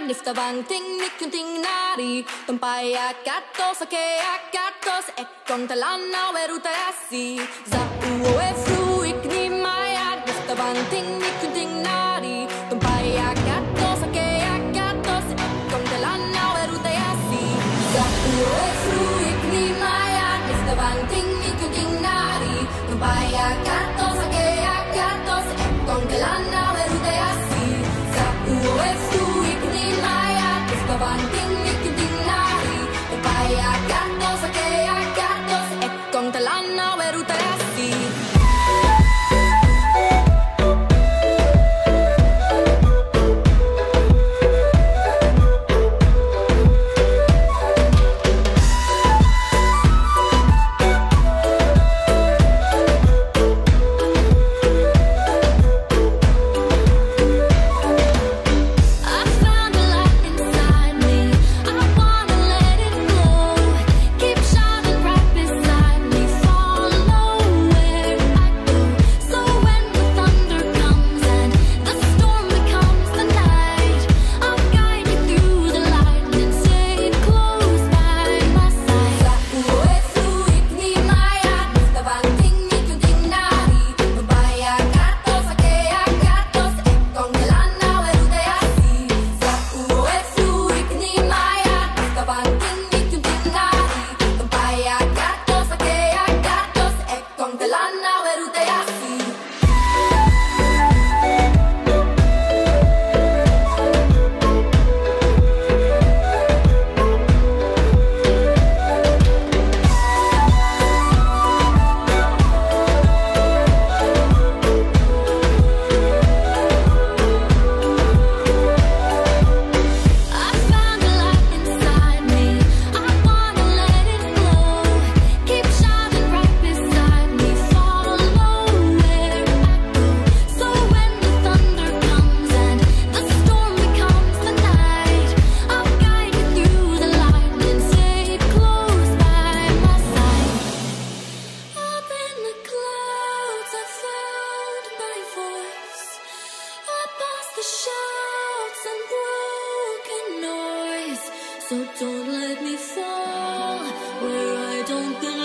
Nifta bangting nikunting nari Tumpaya katos ake akatos Ekong talana weruta yasi Za uwe fruik ni maya Nifta bangting nikunting nari Tumpaya katos ake akatos Ekong talana weruta yasi Za uwe fruik ni maya Nifta bangting nikunting nari Tumpaya katos ake akatos Ekong talana weruta yasi Za uwe fruik ni maya Nifta bangting nikunting nari Tumpaya katos ake akatos Ekong talana weruta yasi So don't let me fall where I don't belong.